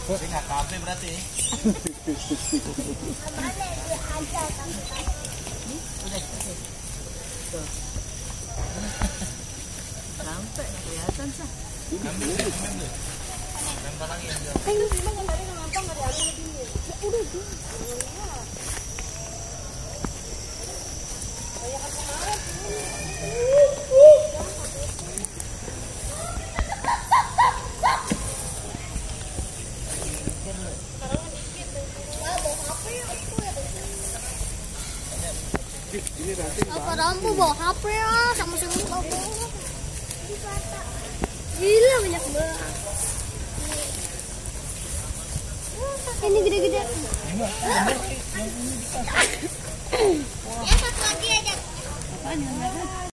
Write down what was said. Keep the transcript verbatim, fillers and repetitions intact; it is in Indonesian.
Ini nggak kafe berarti. Sampai kelihatan sah. Ambil dulu, ambil. Lempar lagi yang jauh. Kan ini mah dari ngomong dari aku lagi. Ya udah sih. Apa rambu bawa H P ya sama si muka gila banyak banget. Ini gede-gede. Ya satu lagi aja. Apaan yang